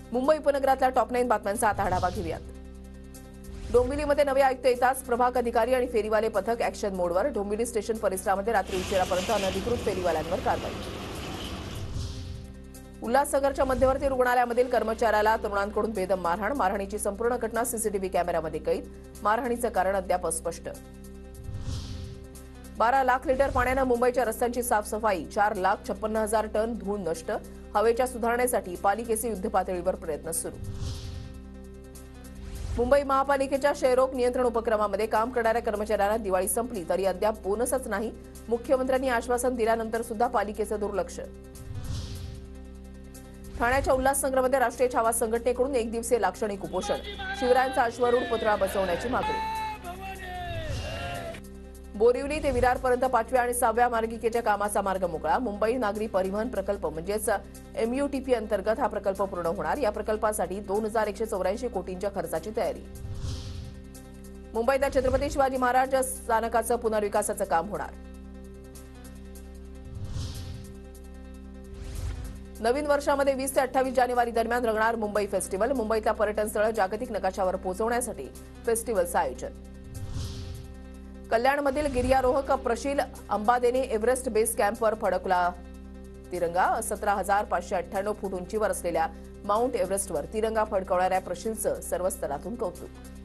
मुंबई उपनगरातल्या टॉप 9 बातम्यांचा आता आढावा घेऊयात. डोंबिवलीमध्ये नवे आयुक्त येताच प्रभाग अधिकारी आणि फेरीवाले पथक ऍक्शन मोडवर. डोंबिवली स्टेशन परिसरामध्ये रात्री उशिरापर्यंत अनधिकृत फेरीवाल्यांवर कारवाई. उल्हासनगरच्या मध्यवर्ती रुग्णालयामधील कर्मचाऱ्याला तरुणांकडून बेदम मारहाण. मारहाणीची संपूर्ण घटना सीसीटीव्ही कॅमेऱ्यामध्ये कैद. मारहाणीचं कारण अद्याप अस्पष्ट. 12 लाख लिटर पाण्यानं मुंबईच्या रस्त्यांची साफसफाई. 4,56,000 टन धूळ नष्ट. हवेच्या सुधारणेसाठी पालिकेचे युद्धपातळीवर प्रयत्न सुरू. मुंबई महापालिकेच्या क्षयरोग नियंत्रण उपक्रमामध्ये काम करणाऱ्या कर्मचाऱ्यांना दिवाळी संपली तरी अद्याप बोनसच नाही. मुख्यमंत्र्यांनी आश्वासन दिल्यानंतर सुद्धा पालिकेचं दुर्लक्ष. ठाण्याच्या उल्हासनगरमध्ये राष्ट्रीय छावा संघटनेकडून एक दिवसीय लाक्षणिक उपोषण. शिवरायांचा अश्वारूढ पुतळा बसवण्याची मागणी. बोरिवली ते विरारपर्यंत 5व्या आणि 6व्या मार्गिकेच्या कामाचा मार्ग मोकळा. मुंबई नागरी परिवहन प्रकल्प म्हणजेच MUTP अंतर्गत हा प्रकल्प पूर्ण होणार. या प्रकल्पासाठी 2,184 कोटींच्या खर्चाची तयारी. मुंबईतल्या छत्रपती शिवाजी महाराज स्थानकाचं पुनर्विकासाचं काम होणार. नवीन वर्षामध्ये 20 ते 28 जानेवारी दरम्यान रंगणार मुंबई फेस्टिव्हल. मुंबईतल्या पर्यटन स्थळं जागतिक नकाशावर पोहोचवण्यासाठी फेस्टिव्हलचं आयोजन. कल्याणमधील गिर्यारोहक प्रशील अंबादेने एव्हरेस्ट बेस कॅम्पवर फडकला तिरंगा. 17,598 फूट उंचीवर असलेल्या माउंट एव्हरेस्टवर तिरंगा फडकवणाऱ्या प्रशीलचं सर्व स्तरातून कौतुक.